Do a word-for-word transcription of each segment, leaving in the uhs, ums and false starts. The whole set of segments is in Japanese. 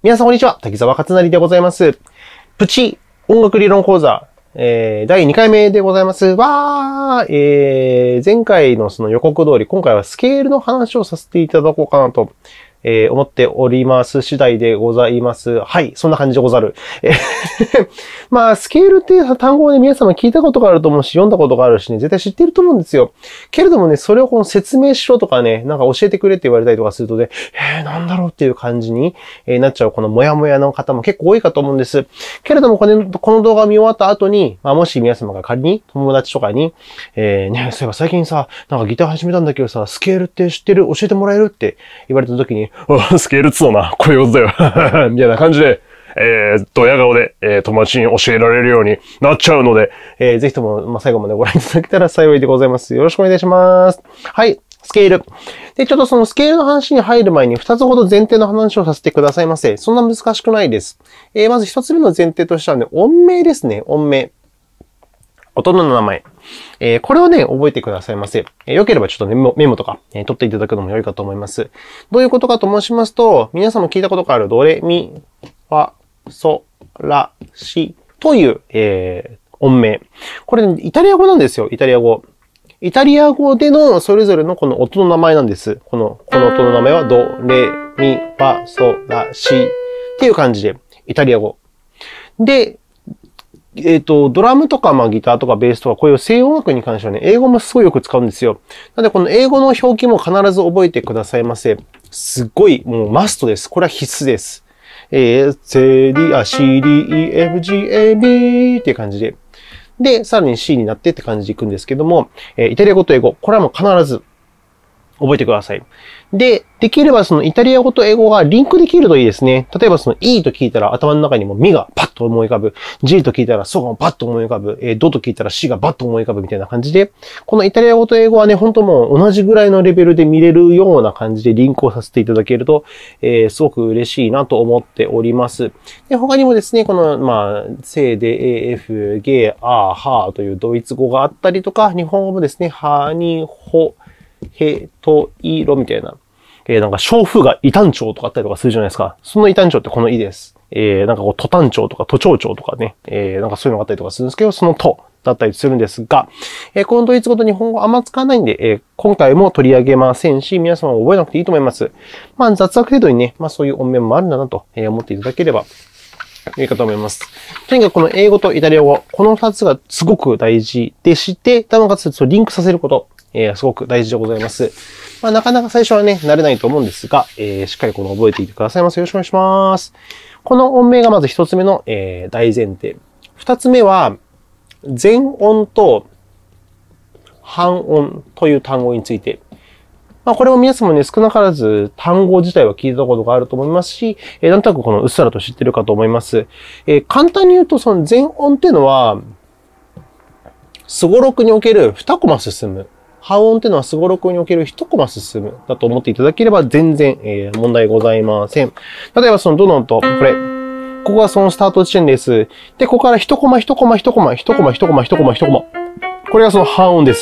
皆さんこんにちは。滝沢勝成でございます。プチ音楽理論講座、えー、だいにかいめでございます。わー、えー、前回のその予告通り、今回はスケールの話をさせていただこうかなと、えー、思っております次第でございます。はい、そんな感じでござる。えーまあ、スケールっていう単語をね、皆様聞いたことがあると思うし、読んだことがあるしね、絶対知ってると思うんですよ。けれどもね、それをこの説明しろとかね、なんか教えてくれって言われたりとかするとね、えー、なんだろうっていう感じになっちゃう、このモヤモヤの方も結構多いかと思うんです。けれども、この、この動画を見終わった後に、まあ、もし皆様が仮に友達とかに、えー、ね、そういえば最近さ、なんかギター始めたんだけどさ、スケールって知ってる？教えてもらえる？って言われた時に、あ、スケールっつうのな、こういうことだよ。みたいな感じで、えー、ドヤ顔で、えー、友達に教えられるようになっちゃうので、えー、ぜひとも、まあ、最後までご覧いただけたら幸いでございます。よろしくお願いします。はい、スケール。で、ちょっとそのスケールの話に入る前にふたつほど前提の話をさせてくださいませ。そんな難しくないです。えー、まずひとつめの前提としてはね、音名ですね、音名。音の名前。えー、これをね、覚えてくださいませ。えー、よければちょっとメモ、メモとか、えー、取っていただくのも良いかと思います。どういうことかと申しますと、皆さんも聞いたことがあるドレミ、ファ、ソ、ラ、シという、えー、音名。これ、ね、イタリア語なんですよ、イタリア語。イタリア語でのそれぞれのこの音の名前なんです。この、この音の名前はド、レ、ミ、ファ、ソ、ラ、シっていう感じで、イタリア語。で、えっと、ドラムとか、まあ、ギターとかベースとか、こういう西洋音楽に関してはね、英語もすごいよく使うんですよ。なので、この英語の表記も必ず覚えてくださいませ。すっごい、もうマストです。これは必須です。えー、セリ、あ、シーディーイーエフジーエービー っていう感じで。で、さらに C になってって感じでいくんですけども、えー、イタリア語と英語、これはもう必ず覚えてください。で、できればそのイタリア語と英語がリンクできるといいですね。例えばその E と聞いたら頭の中にもミがパッと思い浮かぶ。G と聞いたらソがパッと思い浮かぶ。えー、ドと聞いたら C がバッと思い浮かぶみたいな感じで、このイタリア語と英語はね、本当もう同じぐらいのレベルで見れるような感じでリンクをさせていただけると、えー、すごく嬉しいなと思っております。で、他にもですね、この、まあ、セ、デ、エ、エフ、ゲ、ア、ハというドイツ語があったりとか、日本語もですね、ハニ、ホ、ヘ、ト、イロみたいな。えー、なんか、小風が異単調とかあったりとかするじゃないですか。その異単調ってこの異です。えー、なんかこう、都単調とか都長調とかね。えー、なんかそういうのがあったりとかするんですけど、その都だったりするんですが、えー、このドイツ語と日本語あんま使わないんで、えー、今回も取り上げませんし、皆様も覚えなくていいと思います。まあ、雑学程度にね、まあそういう音面もあるんだなと思っていただければいいかと思います。とにかくこの英語とイタリア語、この二つがすごく大事でして、なおかつリンクさせること。えー、すごく大事でございます。まあ、なかなか最初はね、慣れないと思うんですが、えー、しっかりこの覚えていてくださいませ。よろしくお願いします。この音名がまず一つ目の、えー、大前提。二つ目は、全音と半音という単語について。まあ、これも皆様ね、少なからず単語自体は聞いたことがあると思いますし、えー、なんとなくこのうっすらと知ってるかと思います。えー、簡単に言うと、その全音っていうのは、すごろくにおけるにコマ進む。半音っていうのはすごろくにおけるいちコマ進むだと思っていただければ全然、えー、問題ございません。例えばそのどの音、これ、ここがそのスタート地点です。で、ここからいちコマいちコマいちコマいちコマいちコマいちコマいちコマ。これがその半音です。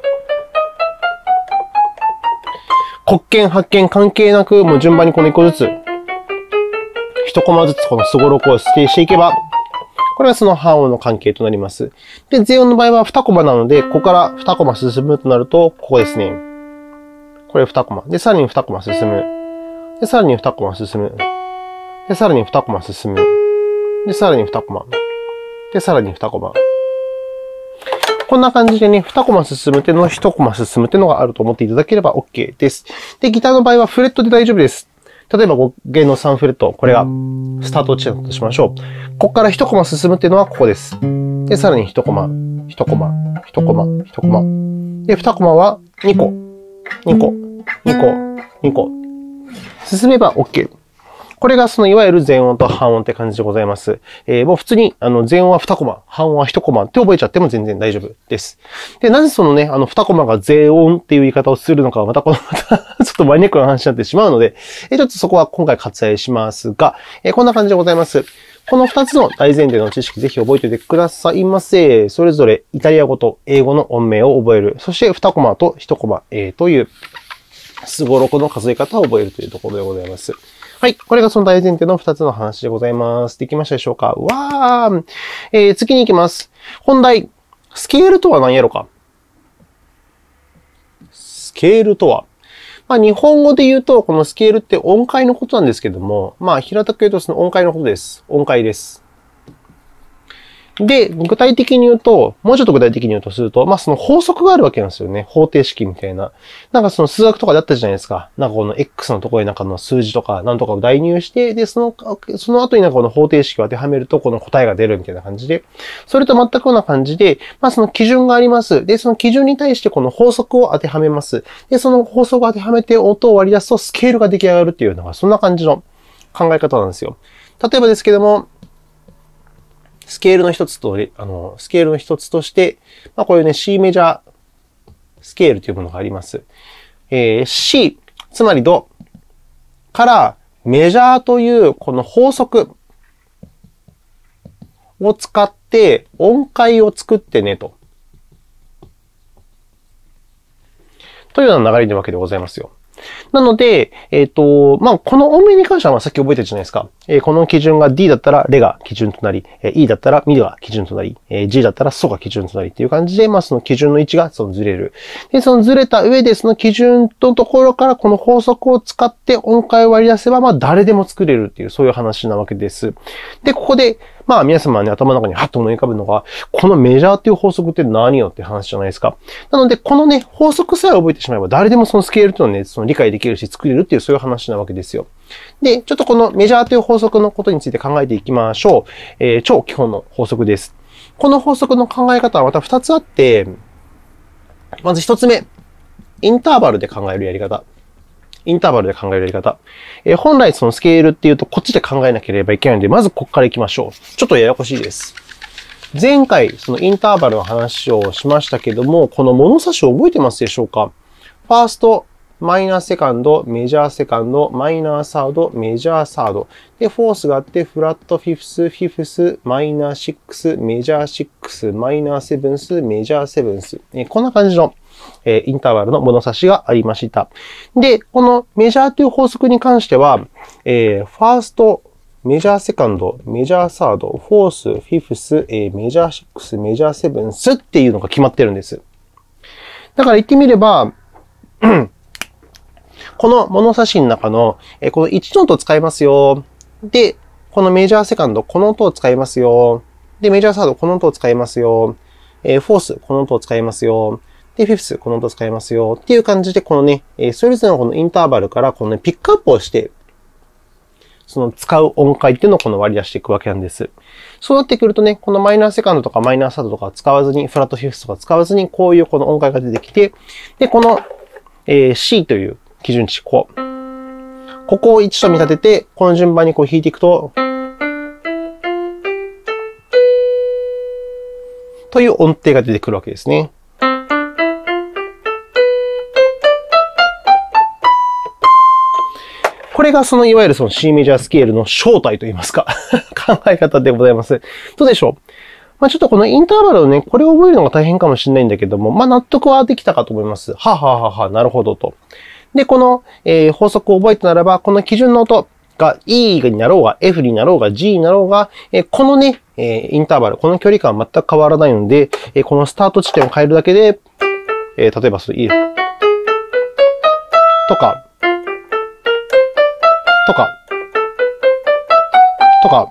黒鍵発見関係なく、もう順番にこのいっこずつ、いちコマずつこのすごろくを指定していけば、これはその半音の関係となります。で、全音の場合はにコマなので、ここからにコマ進むとなると、ここですね。これにコマ。で、さらににコマ進む。で、さらににコマ進む。で、さらににコマ進む。で、さらににコマ。で、さらににコマ。こんな感じでね、にコマ進むっていうのをいちコマ進むっていうのがあると思っていただければ OK です。で、ギターの場合はフレットで大丈夫です。例えばご弦のさんフレット、これがスタート地点だとしましょう。ここからいちコマ進むっていうのはここです。で、さらにいちコマ、いちコマ、いちコマ、いちコマ。で、にコマはにこ、にこ、にこ、にこ。進めば OK。これがそのいわゆる全音と半音って感じでございます。えー、もう普通にあの全音はにコマ、半音はいちコマって覚えちゃっても全然大丈夫です。で、なぜそのね、あのにコマが全音っていう言い方をするのかはまたこのまたちょっとマニアックな話になってしまうので、えー、ちょっとそこは今回割愛しますが、えー、こんな感じでございます。このふたつの大前提の知識ぜひ覚えておいてくださいませ。それぞれイタリア語と英語の音名を覚える。そしてにコマといちコマ、えー、というすごろくの数え方を覚えるというところでございます。 はい。これがその大前提のふたつの話でございます。できましたでしょうか？わー。えー、次に行きます。本題。スケールとは何やろか？スケールとは。まあ、日本語で言うと、このスケールって音階のことなんですけども、まあ、平たく言うとその音階のことです。音階です。で、具体的に言うと、もうちょっと具体的に言うとすると、まあその法則があるわけなんですよね。方程式みたいな。なんかその数学とかであったじゃないですか。なんかこの X のところになんかの数字とかなんとかを代入して、で、その、その後になんかこの方程式を当てはめるとこの答えが出るみたいな感じで、それと全く同じ感じで、まあその基準があります。で、その基準に対してこの法則を当てはめます。で、その法則を当てはめて音を割り出すとスケールが出来上がるっていうのがそんな感じの考え方なんですよ。例えばですけども、スケールの一つと、あの、スケールの一つとして、まあこういうね、C メジャースケールというものがあります。えー、C、つまりドからメジャーというこの法則を使って音階を作ってねと。というような流れなわけでございますよ。なので、えっと、まあ、この音名に関しては、まあ、さっき覚えてるじゃないですか。えー、この基準が D だったらレが基準となり、えー、E だったらミが基準となり、えー、G だったらソが基準となりっていう感じで、まあ、その基準の位置がそのずれる。で、そのずれた上で、その基準のところからこの法則を使って音階を割り出せば、まあ、誰でも作れるっていう、そういう話なわけです。で、ここで、まあ皆様はね、頭の中にハッと思い浮かぶのが、このメジャーっていう法則って何よって話じゃないですか。なので、このね、法則さえ覚えてしまえば、誰でもそのスケールっていうのをね、その理解できるし、作れるっていうそういう話なわけですよ。で、ちょっとこのメジャーという法則のことについて考えていきましょう。えー、超基本の法則です。この法則の考え方はまたふたつあって、まずひとつめ、インターバルで考えるやり方。インターバルで考えるやり方。えー、本来そのスケールっていうとこっちで考えなければいけないので、まずここから行きましょう。ちょっとややこしいです。前回そのインターバルの話をしましたけども、この物差しを覚えてますでしょうか？ファースト、マイナーセカンド、メジャーセカンド、マイナーサード、メジャーサード。で、フォースがあって、フラットフィフス、フィフス、マイナーシックス、メジャーシックス、マイナーセブンス、メジャーセブンス。えー、こんな感じのえー、インターバルの物差しがありました。で、このメジャーという法則に関しては、えー、ファースト、メジャーセカンド、メジャーサード、フォース、フィフス、えー、メジャーシックス、メジャーセブンスっていうのが決まってるんです。だから言ってみれば、この物差しの中の、えー、このいちの音を使いますよ。で、このメジャーセカンド、この音を使いますよ。で、メジャーサード、この音を使いますよ。えー、フォース、この音を使いますよ。で、フィフス、この音使いますよ。っていう感じで、このね、えー、それぞれのこのインターバルから、このね、ピックアップをして、その使う音階っていうのをこの割り出していくわけなんです。そうなってくるとね、このマイナーセカンドとかマイナーサードとか使わずに、フラットフィフスとか使わずに、こういうこの音階が出てきて、で、この、えー、C という基準値、ここ。ここをいちと見立てて、この順番にこう弾いていくと、という音程が出てくるわけですね。これがそのいわゆるその C メジャースケールの正体といいますか考え方でございます。どうでしょう？まあちょっとこのインターバルをね、これを覚えるのが大変かもしれないんだけども、まあ納得はできたかと思います。はあ、はあははあ、なるほどと。で、この、えー、法則を覚えたならば、この基準の音が E になろうが F になろうが G になろうが、えー、このね、えー、インターバル、この距離感は全く変わらないので、えー、このスタート地点を変えるだけで、えー、例えばその E とか、とか、とか、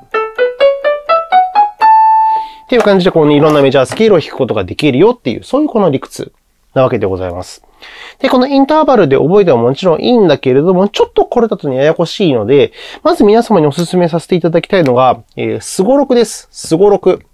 っていう感じで、このいろんなメジャースケールを弾くことができるよっていう、そういうこの理屈なわけでございます。で、このインターバルで覚えてももちろんいいんだけれども、ちょっとこれだとね、ややこしいので、まず皆様にお勧めさせていただきたいのが、えー、すごろくです。すごろく。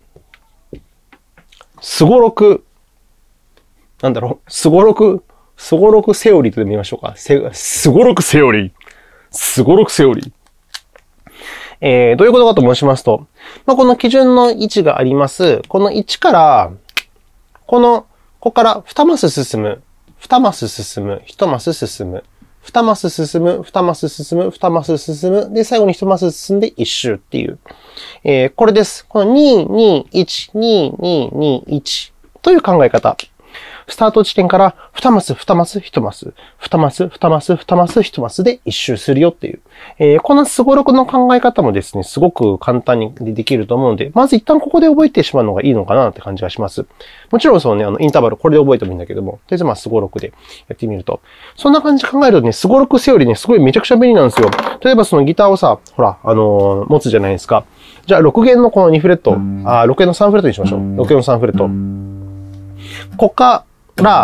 すごろく。なんだろう。すごろく。すごろくセオリーとでも言いましょうか。すごろくセオリー。すごろくセオリー。えー、どういうことかと申しますと、まあ、この基準の位置があります。このいちから、この、ここからにマス進む。にマス進む。いちマス進む。にマス進む。にマス進む。にマス進む。で、最後にいちマス進んでいち周っていう。えー、これです。このに、に、いち、に、に、に、いちという考え方。 スタート地点からにマス、にマス、いちマス、にマス、にマス、にマス、いちマスで一周するよっていう。えー、このスゴロクの考え方もですね、すごく簡単にできると思うので、まず一旦ここで覚えてしまうのがいいのかなって感じがします。もちろんそのね、あの、インターバル、これで覚えてもいいんだけども、とりあえずまあ、スゴロクでやってみると。そんな感じで考えるとね、スゴロクセオリーね、すごいめちゃくちゃ便利なんですよ。例えばそのギターをさ、ほら、あのー、持つじゃないですか。じゃあ、ろく弦のこのにフレット、あ、ろく弦のさんフレットにしましょう。ろく弦のさんフレット。こっから、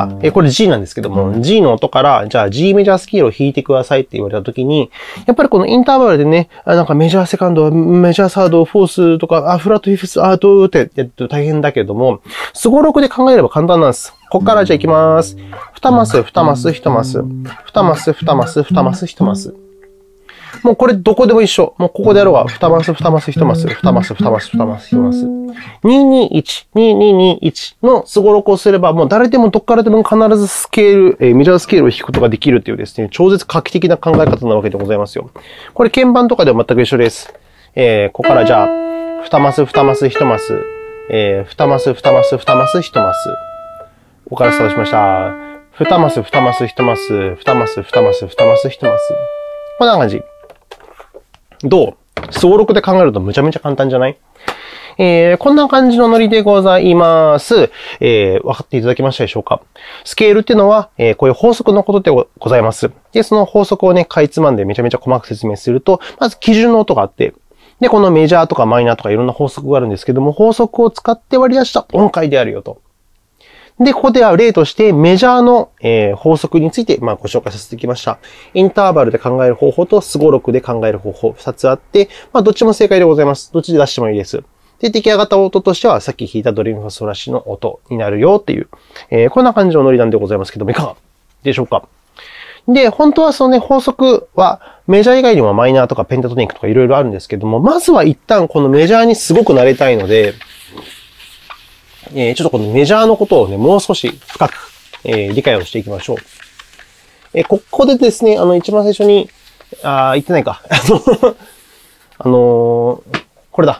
え、これ G なんですけども、G の音から、じゃあ G メジャースケールを弾いてくださいって言われたときに、やっぱりこのインターバルでね、あなんかメジャーセカンド、メジャーサード、フォースとか、あ、フラットフィフス、アートってやると大変だけども、スゴロクで考えれば簡単なんです。こっからじゃあ行きます。にマス、にマス、いちマス。にマス、にマス、にマス、いちマス。もうこれどこでも一緒。もうここでやろうが、にマス、にマス、いちマス、にマス、にマス、にマス、いちマス。ににいち、にににいちのスゴロクをすれば、もう誰でもどっからでも必ずスケール、えー、メジャースケールを弾くことができるというですね、超絶画期的な考え方なわけでございますよ。これ鍵盤とかでは全く一緒です。えー、ここからじゃあ、にマス、にマス、いちマス、えー、にマス、にマス、にマス、いちマス。ここからスタートしました。にマス、にマス、いちマス、にマス、にマス、にマス、いちマス。こんな感じ。どう？スゴロクで考えるとむちゃめちゃ簡単じゃない？えー、こんな感じのノリでございます。えー、分かっていただけましたでしょうか？スケールっていうのは、えー、こういう法則のことでございます。で、その法則をね、かいつまんでめちゃめちゃ細かく説明すると、まず基準の音があって、で、このメジャーとかマイナーとかいろんな法則があるんですけども、法則を使って割り出した音階であるよと。で、ここでは例としてメジャーの、えー、法則について、まあ、ご紹介させてきました。インターバルで考える方法とスゴロクで考える方法、二つあって、まあ、どっちも正解でございます。どっちで出してもいいです。で、出来上がった音としては、さっき弾いたドレミファソラシの音になるよっていう、えー、こんな感じのノリなんでございますけども、いかがでしょうか？で、本当はそのね、法則はメジャー以外にもマイナーとかペンタトニックとかいろいろあるんですけども、まずは一旦このメジャーにすごく慣れたいので、えー、ちょっとこのメジャーのことをね、もう少し深く、えー、理解をしていきましょう。えー、ここでですね、あの、一番最初に、あー、言ってないか。あの、あのー、これだ。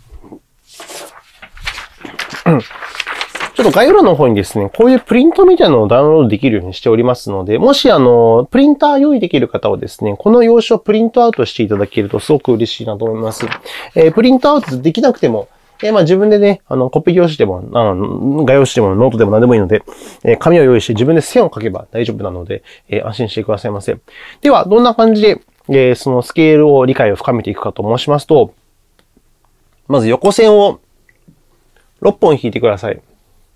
うん。ちょっと概要欄の方にですね、こういうプリントみたいなのをダウンロードできるようにしておりますので、もしあの、プリンター用意できる方はですね、この用紙をプリントアウトしていただけるとすごく嬉しいなと思います。えー、プリントアウトできなくても、えー、まあ自分でね、あの、コピー用紙でも、あの、画用紙でもノートでも何でもいいので、えー、紙を用意して自分で線を書けば大丈夫なので、えー、安心してくださいませ。では、どんな感じで、えー、そのスケールを理解を深めていくかと申しますと、まず横線をろっぽん引いてください。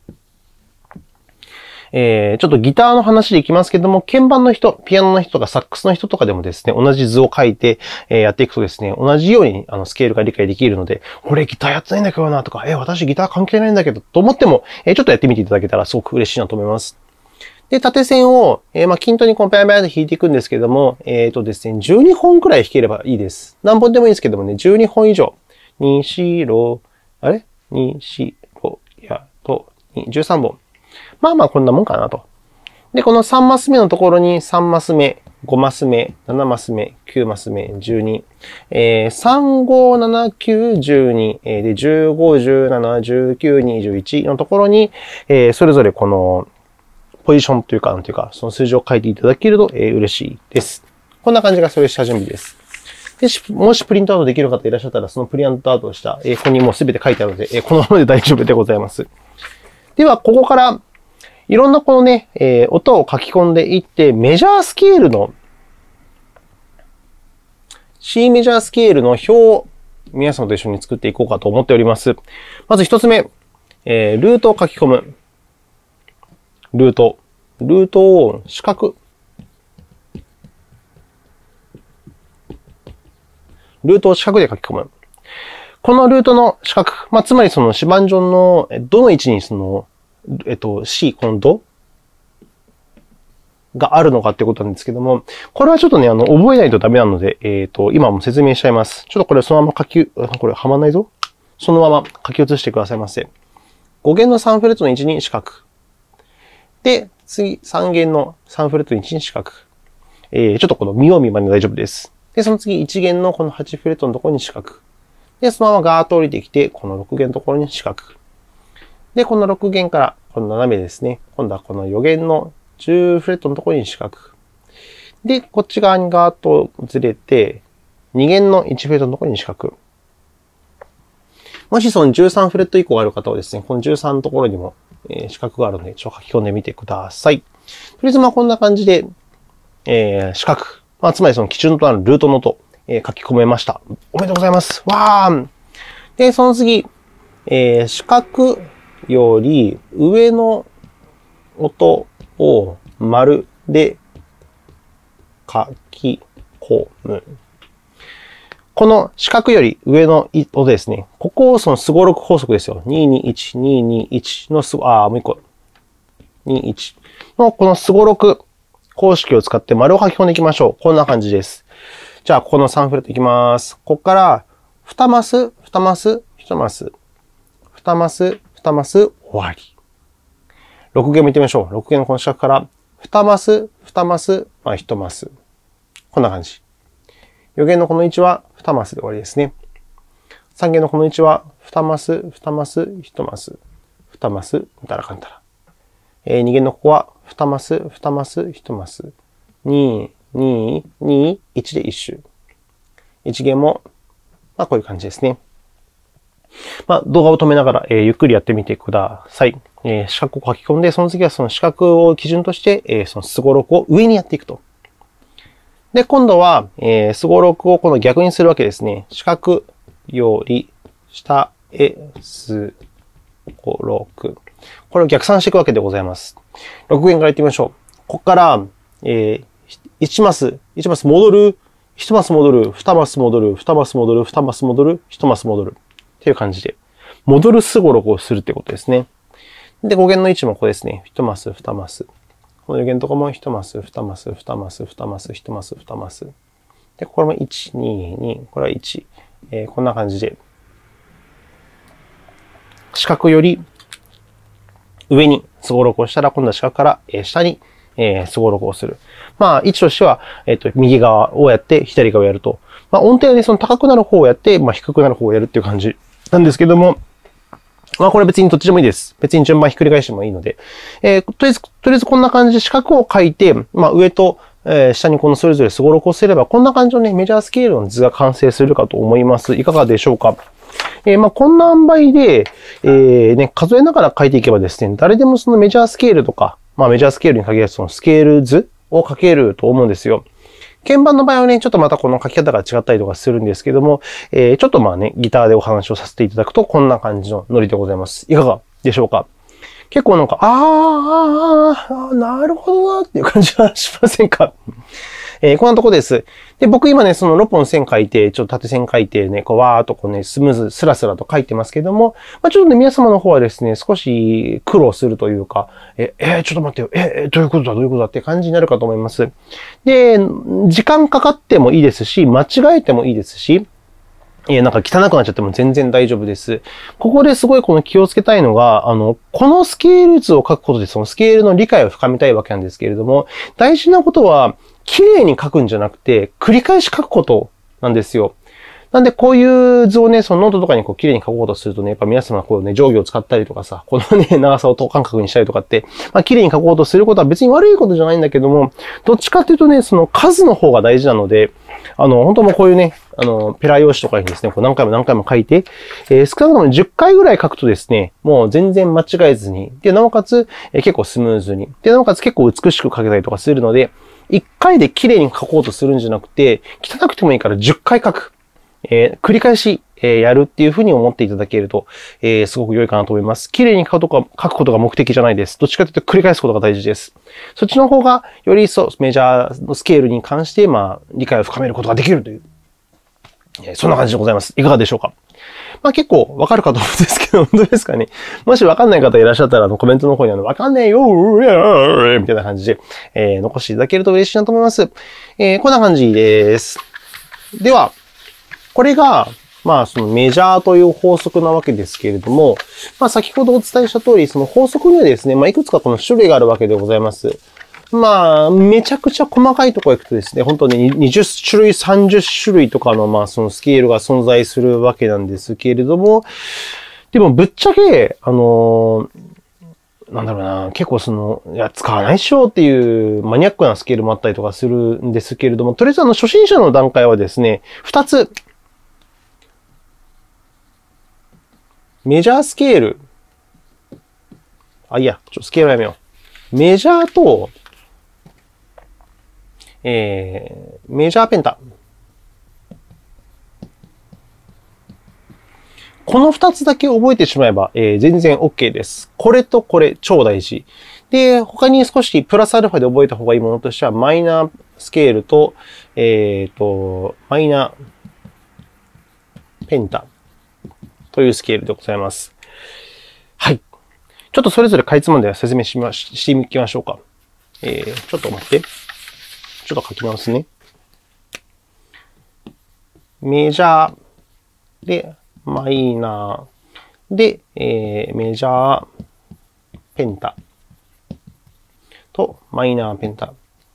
えー、ちょっとギターの話でいきますけども、鍵盤の人、ピアノの人とかサックスの人とかでもですね、同じ図を書いて、えー、やっていくとですね、同じようにあのスケールが理解できるので、俺ギターやってないんだけどなとか、えー、私ギター関係ないんだけどと思っても、えー、ちょっとやってみていただけたらすごく嬉しいなと思います。で、縦線を、えー、まあ、均等にこうペアペアで弾いていくんですけども、えっとですね、じゅうにほんくらい弾ければいいです。何本でもいいですけどもね、じゅうにほん以上。に、し、ろ、あれに、し、ろ、や、と、に、じゅうさんぼん。まあまあこんなもんかなと。で、このさんマス目のところにさんマス目、ごマス目、ななマス目、きゅうマス目、じゅうに、えー、さん、ご、なな、きゅう、じゅうに、えー、で、じゅうご、じゅうなな、じゅうきゅう、にじゅういちのところに、えー、それぞれこの、ポジションというか、なんていうか、その数字を書いていただけると、えー、嬉しいです。こんな感じがそれ下準備です。で、もしプリントアウトできる方いらっしゃったら、そのプリントアウトをした、えー、ここにもうすべて書いてあるので、えー、このままで大丈夫でございます。では、ここから、いろんなこのね、えー、音を書き込んでいって、メジャースケールの、C メジャースケールの表を皆さんと一緒に作っていこうかと思っております。まず一つ目、えー、ルートを書き込む。ルート。ルートを四角。ルートを四角で書き込む。このルートの四角、まあ、つまりその指板上のどの位置にその、えっと、C、このドがあるのかってことなんですけども、これはちょっとね、あの、覚えないとダメなので、えっと、今も説明しちゃいます。ちょっとこれそのまま書き、これはまんないぞ。そのまま書き写してくださいませ。ご弦のさんフレットの位置に四角。で、次、さん弦のさんフレットの位置に四角。えー、ちょっとこの見よう見まね大丈夫です。で、その次、いち弦のこのはちフレットのところに四角。で、そのままガーッと降りてきて、このろく弦のところに四角。で、このろく弦から、 この斜めですね。今度はこの余弦のじゅうフレットのところに四角。で、こっち側にガーッとずれて、に弦のいちフレットのところに四角。もしそのじゅうさんフレット以降ある方はですね、このじゅうさんのところにも、えー、四角があるので、ちょっと書き込んでみてください。とりあえずまあこんな感じで、えー、四角。まあつまりその基準となるルートの音、えー、書き込めました。おめでとうございます。わーん。で、その次、えー、四角より上の音を丸で書き込む。この四角より上の音ですね。ここをそのすごろく法則ですよ。ににいち、ににいちのすご、あー、もう一個。にいちのこのすごろく公式を使って丸を書き込んでいきましょう。こんな感じです。じゃあ、ここのさんフレットいきます。ここから、にマス、にマス、いちマス、にマス、にマス、終わり。ろく弦もいってみましょう。ろく弦のこの四角から、にマス、にマス、まあいちマス。こんな感じ。よ弦のこの位置はにマスで終わりですね。さん弦のこの位置はにマス、にマス、いちマス、にマス、みたいな感じだな。えー、に弦のここはにマス、にマス、いちマス。に、に、に、いちで一周。いち弦も、まあこういう感じですね。まあ動画を止めながら、えー、ゆっくりやってみてください。えー、四角を書き込んで、その次はその四角を基準として、えー、そのすごろくを上にやっていくと。で、今度は、えー、すごろくをこの逆にするわけですね。四角より下へすごろく。これを逆算していくわけでございます。ろく弦からいってみましょう。ここから、えー、いちマス、いちマス戻る、いちマス戻る、にマス戻る、にマス戻る、にマス戻る、いちマス戻る。っていう感じで、戻るすごろくをするってことですね。で、ご弦の位置もここですね。いちマス、にマス。このよ弦のところもいちマス、にマス、にマス、にマス、いちマス、にマス。で、これもいち、に、に、これはいち。えー、こんな感じで、四角より上にすごろくをしたら、今度は四角から下にすごろくをする。まあ、位置としては、えっと、右側をやって、左側をやると。まあ、音程はね、その高くなる方をやって、まあ、低くなる方をやるっていう感じなんですけども、まあ、これ別にどっちでもいいです。別に順番ひっくり返してもいいので。えー、とりあえず、とりあえずこんな感じで四角を書いて、まあ、上と、えー、下にこのそれぞれすごろくをすれば、こんな感じのね、メジャースケールの図が完成するかと思います。いかがでしょうか？えー、まあ、こんな塩梅で、えー、ね、数えながら書いていけばですね、誰でもそのメジャースケールとか、まあ、メジャースケールに限らずそのスケール図を書けると思うんですよ。鍵盤の場合はね、ちょっとまたこの書き方が違ったりとかするんですけども、えー、ちょっとまあね、ギターでお話をさせていただくと、こんな感じのノリでございます。いかがでしょうか？結構なんか、あー、あー、あー、なるほどなっていう感じはしませんか？えー、こんなとこです。で、僕今ね、そのろっぽん線書いて、ちょっと縦線書いてね、こうわーっとこうね、スムーズ、スラスラと書いてますけども、まあ、ちょっとね、皆様の方はですね、少し苦労するというか、え、えー、ちょっと待ってよ、えー、どういうことだ、どういうことだって感じになるかと思います。で、時間かかってもいいですし、間違えてもいいですし、えー、なんか汚くなっちゃっても全然大丈夫です。ここですごいこの気をつけたいのが、あの、このスケール図を書くことでそのスケールの理解を深めたいわけなんですけれども、大事なことは、綺麗に書くんじゃなくて、繰り返し書くことなんですよ。なんで、こういう図をね、そのノートとかにこう綺麗に書こうとするとね、やっぱ皆様こうね、定規を使ったりとかさ、このね、長さを等間隔にしたりとかって、まあ綺麗に書こうとすることは別に悪いことじゃないんだけども、どっちかっていうとね、その数の方が大事なので、あの、本当もうこういうね、あの、ペラ用紙とかにですね、こう何回も何回も書いて、えー、少なくともじゅっかいぐらい書くとですね、もう全然間違えずに、で、なおかつ、えー、結構スムーズに、で、なおかつ結構美しく書けたりとかするので、いっかいで綺麗に書こうとするんじゃなくて、汚くてもいいからじゅっかい書く。えー、繰り返し、えー、やるっていうふうに思っていただけると、えー、すごく良いかなと思います。綺麗に書くとか、書くことが目的じゃないです。どっちかというと繰り返すことが大事です。そっちの方が、よりそう、メジャーのスケールに関して、まあ、理解を深めることができるという、えー、そんな感じでございます。いかがでしょうか？まあ結構わかるかと思うんですけど、本当ですかね。もしわかんない方いらっしゃったら、あのコメントの方にあの、わかんねえよーみたいな感じで、えー、残していただけると嬉しいなと思います。えー、こんな感じです。では、これが、まあそのメジャーという法則なわけですけれども、まあ先ほどお伝えした通り、その法則にはですね、まあいくつかこの種類があるわけでございます。まあ、めちゃくちゃ細かいところ行くとですね、本当ににじゅっ種類、さんじゅっ種類とかの、まあ、そのスケールが存在するわけなんですけれども、でも、ぶっちゃけ、あの、 なんだろうな、結構その、いや、使わないっしょっていうマニアックなスケールもあったりとかするんですけれども、とりあえずあの、初心者の段階はですね、二つ、メジャースケール、あ、いいや、ちょっとスケールやめよう。メジャーと、えー、メジャーペンタ。この二つだけ覚えてしまえば、えー、全然 OK です。これとこれ超大事。で、他に少しプラスアルファで覚えた方がいいものとしては、マイナースケールと、えっと、マイナーペンタというスケールでございます。はい。ちょっとそれぞれかいつまんで説明しま、していきましょうか。えー、ちょっと待って。ちょっと書き直すね。メジャーで、マイナーで、えー、メジャーペンタとマイナーペンタ。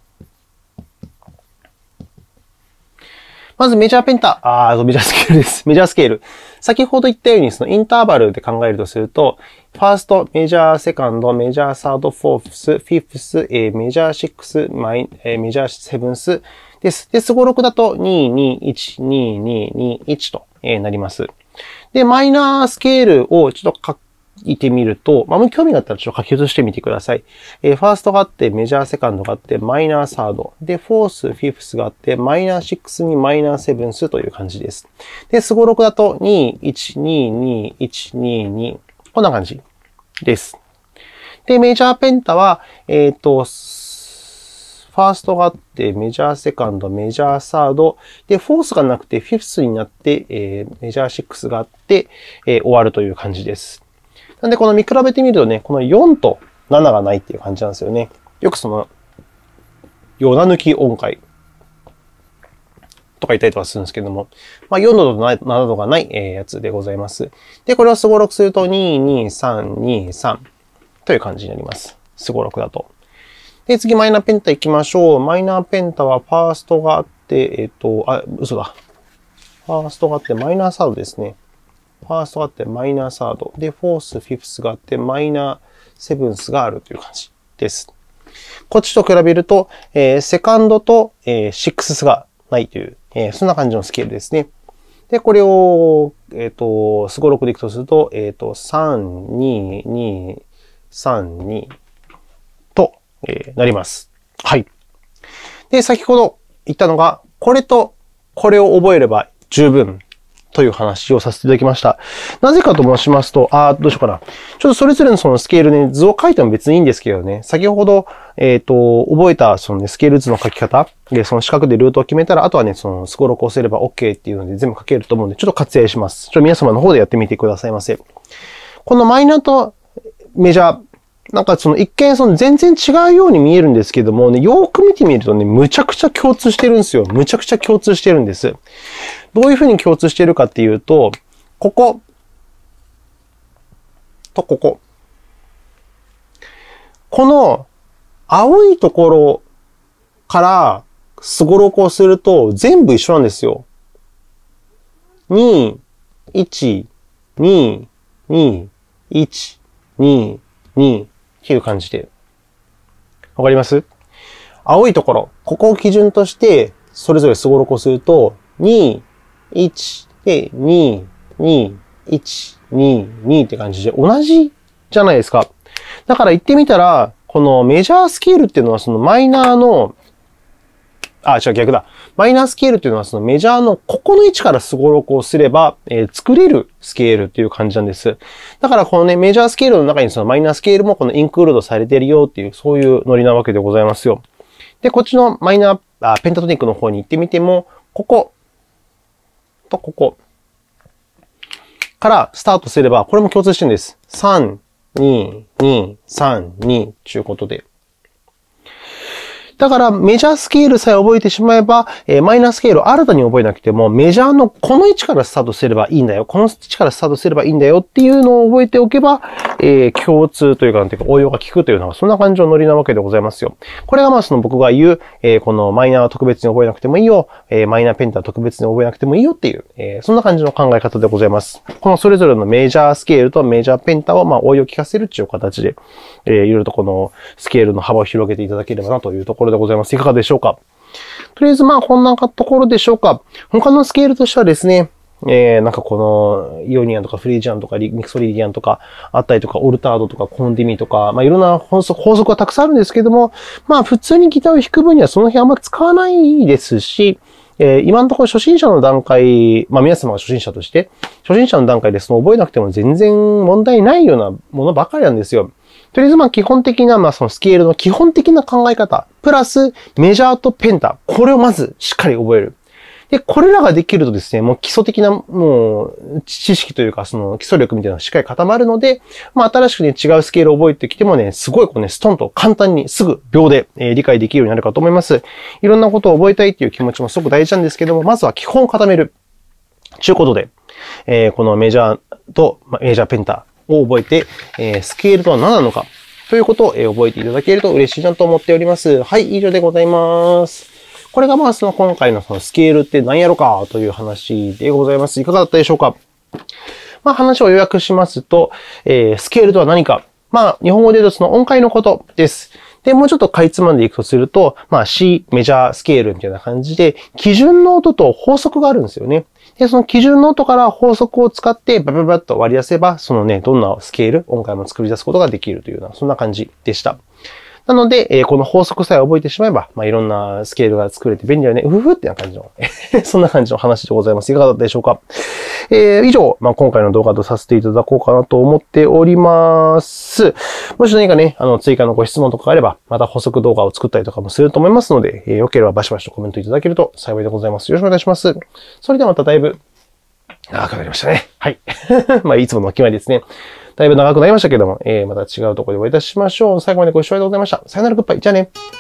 まずメジャーペンタ。あー、メジャースケールです。メジャースケール。先ほど言ったように、そのインターバルで考えるとすると、ファースト、メジャーセカンド、メジャーサード、フォース、フィフス、えー、メジャーシックス、マイ、えー、メジャーセブンスです。で、スゴロクだとに、に、いち、に、に、に、いちと、えー、なります。で、マイナースケールをちょっと書いてみると、まあ、興味があったらちょっと書き写してみてください。えー、ファーストがあって、メジャーセカンドがあって、マイナーサード。で、フォース、フィフスがあって、マイナーシックスにマイナーセブンスという感じです。で、スゴロクだとに、いち、に、に、いち、に、に。こんな感じです。で、メジャーペンタは、えっと、ファーストがあって、メジャーセカンド、メジャーサード。で、フォースがなくて、フィフスになって、えー、メジャーシックスがあって、えー、終わるという感じです。なんで、この見比べてみるとね、このよんとなながないっていう感じなんですよね。よくその、よな抜き音階とか言ったりとかするんですけども、まあ、よん度となな度がない、えー、やつでございます。で、これをスゴロクすると、に、に、さん、に、さんという感じになります。スゴロクだと。で、次、マイナーペンタ行きましょう。マイナーペンタはファーストがあって、えっと、あ、嘘だ。ファーストがあって、マイナーサードですね。ファーストがあって、マイナーサード。で、フォース、フィフスがあって、マイナーセブンスがあるという感じです。こっちと比べると、えー、セカンドと、えー、シックスがないという、えー、そんな感じのスケールですね。で、これを、えっと、スゴロクでいくとすると、えっと、さん、に、に、さん、に、と、えー、なります。はい。で、先ほど言ったのが、これとこれを覚えれば十分という話をさせていただきました。なぜかと申しますと、あー、どうしようかな。ちょっとそれぞれのそのスケールね、図を書いても別にいいんですけどね、先ほど、えっと、覚えたそのね、スケール図の書き方で、その四角でルートを決めたら、あとはね、そのスゴロクを押せれば OK っていうので全部書けると思うんで、ちょっと割愛します。ちょっと皆様の方でやってみてくださいませ。このマイナーとメジャー、なんかその一見その全然違うように見えるんですけどもね、よーく見てみるとね、むちゃくちゃ共通してるんですよ。むちゃくちゃ共通してるんです。どういうふうに共通してるかっていうと、ここ、とここ。この青いところからスゴロクをすると全部一緒なんですよ。に、いち、に、に、いち、に、にっていう感じで。わかります？青いところ、ここを基準としてそれぞれスゴロクをすると、に、いち、で、に、に、いち、に、にって感じで同じじゃないですか。だから言ってみたら、このメジャースケールっていうのはそのマイナーの、あ、違う逆だ。マイナースケールっていうのはそのメジャーのここの位置からスゴロクをすれば、えー、作れるスケールっていう感じなんです。だからこのね、メジャースケールの中にそのマイナースケールもこのインクルードされてるよっていう、そういうノリなわけでございますよ。で、こっちのマイナー、あ、ペンタトニックの方に行ってみても、ここ、とここからスタートすれば、これも共通してるんです。さん、に、に、さん、にということで。だからメジャースケールさえ覚えてしまえば、えー、マイナースケールを新たに覚えなくても、メジャーのこの位置からスタートすればいいんだよ。この位置からスタートすればいいんだよっていうのを覚えておけば、 えー、共通というか、なんていうか、応用が効くというのは、そんな感じのノリなわけでございますよ。これがまあ、その僕が言う、えー、このマイナーは特別に覚えなくてもいいよ、えー、マイナーペンタは特別に覚えなくてもいいよっていう、えー、そんな感じの考え方でございます。このそれぞれのメジャースケールとメジャーペンタを、まあ、応用効かせるっていう形で、えー、いろいろとこのスケールの幅を広げていただければなというところでございます。いかがでしょうか？とりあえず、まあ、こんなところでしょうか。他のスケールとしてはですね、えー、なんかこの、イオニアンとかフリージアンとかミクソリディアンとかあったりとか、オルタードとかコンディミとか、まあいろんな法則、法則はたくさんあるんですけども、まあ普通にギターを弾く分にはその辺あんま使わないですし、えー、今のところ初心者の段階、まあ皆様が初心者として、初心者の段階でその覚えなくても全然問題ないようなものばかりなんですよ。とりあえずまあ基本的な、まあそのスケールの基本的な考え方、プラスメジャーとペンタ、これをまずしっかり覚える。で、これらができるとですね、もう基礎的な、もう、知識というか、その基礎力みたいなのがしっかり固まるので、まあ、新しくね、違うスケールを覚えてきてもね、すごいこうね、ストンと簡単にすぐ秒で、えー、理解できるようになるかと思います。いろんなことを覚えたいっていう気持ちもすごく大事なんですけども、まずは基本を固める。ということで、えー、このメジャーと、まあ、メジャーペンタを覚えて、えー、スケールとは何なのか、ということを、えー、覚えていただけると嬉しいなと思っております。はい、以上でございます。これがまあその今回のそのスケールって何やろかという話でございます。いかがだったでしょうか？まあ話を要約しますと、えー、スケールとは何か。まあ日本語で言うとその音階のことです。で、もうちょっとかいつまんでいくとすると、まあ C、メジャースケールみたいな感じで、基準の音と法則があるんですよね。で、その基準の音から法則を使ってバババッと割り出せば、そのね、どんなスケール、音階も作り出すことができるというような、そんな感じでした。なので、えー、この法則さえ覚えてしまえば、まあ、いろんなスケールが作れて便利だよね。うふふってな感じの、そんな感じの話でございます。いかがだったでしょうか？えー、以上、まあ、今回の動画とさせていただこうかなと思っております。もし何かね、あの、追加のご質問とかあれば、また補足動画を作ったりとかもすると思いますので、えー、よければバシバシとコメントいただけると幸いでございます。よろしくお願いします。それではまただいぶ、長くなりましたね。はい。まあ、いつものお決まりですね。だいぶ長くなりましたけども、えー、また違うところでお会いいたしましょう。最後までご視聴ありがとうございました。さよならグッバイ。じゃあね。